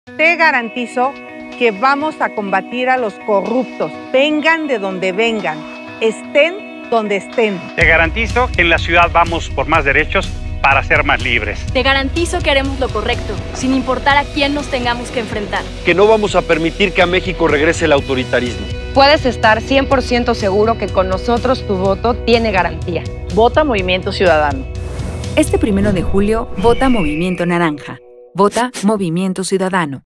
Te garantizo que vamos a combatir a los corruptos, vengan de donde vengan, estén donde estén. Te garantizo que en la ciudad vamos por más derechos para ser más libres. Te garantizo que haremos lo correcto, sin importar a quién nos tengamos que enfrentar. Que no vamos a permitir que a México regrese el autoritarismo. Puedes estar 100% seguro que con nosotros tu voto tiene garantía. Vota Movimiento Ciudadano. Este 1 de julio, vota Movimiento Naranja. Vota Movimiento Ciudadano.